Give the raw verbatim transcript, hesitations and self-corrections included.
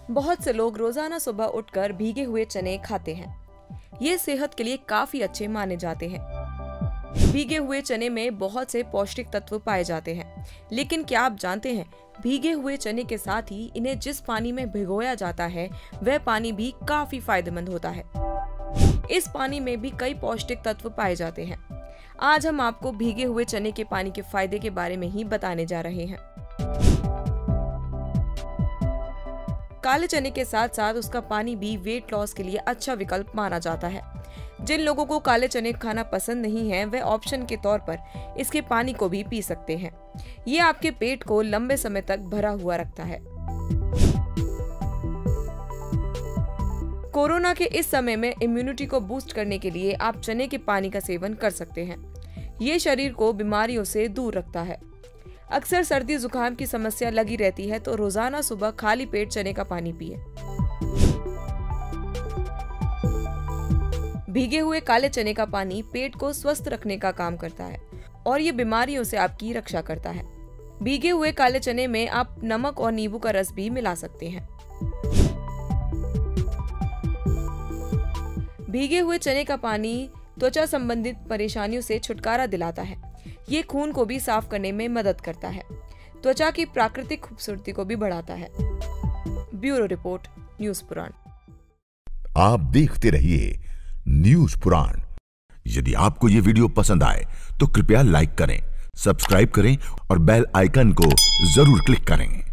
बहुत से लोग रोजाना सुबह उठकर भीगे हुए चने खाते हैं। ये सेहत के लिए काफी अच्छे माने जाते हैं। भीगे हुए चने में बहुत से पौष्टिक तत्व पाए जाते हैं, लेकिन क्या आप जानते हैं भीगे हुए चने के साथ ही इन्हें जिस पानी में भिगोया जाता है वह पानी भी काफी फायदेमंद होता है। इस पानी में भी कई पौष्टिक तत्व पाए जाते हैं। आज हम आपको भीगे हुए चने के पानी के फायदे के बारे में ही बताने जा रहे हैं। काले चने के साथ साथ उसका पानी भी वेट लॉस के लिए अच्छा विकल्प माना जाता है। जिन लोगों को काले चने खाना पसंद नहीं है वे ऑप्शन के तौर पर इसके पानी को भी पी सकते हैं। ये आपके पेट को लंबे समय तक भरा हुआ रखता है। कोरोना के इस समय में इम्यूनिटी को बूस्ट करने के लिए आप चने के पानी का सेवन कर सकते हैं। ये शरीर को बीमारियों से दूर रखता है। अक्सर सर्दी जुकाम की समस्या लगी रहती है तो रोजाना सुबह खाली पेट चने का पानी पिए। भीगे हुए काले चने का पानी पेट को स्वस्थ रखने का काम करता है और ये बीमारियों से आपकी रक्षा करता है। भीगे हुए काले चने में आप नमक और नींबू का रस भी मिला सकते हैं। भीगे हुए चने का पानी त्वचा संबंधित परेशानियों से छुटकारा दिलाता है। ये खून को भी साफ करने में मदद करता है। त्वचा की प्राकृतिक खूबसूरती को भी बढ़ाता है। Bureau report, news Puran. आप देखते रहिए न्यूज पुराण। यदि आपको ये वीडियो पसंद आए तो कृपया लाइक करें, सब्सक्राइब करें और बेल आइकन को जरूर क्लिक करें।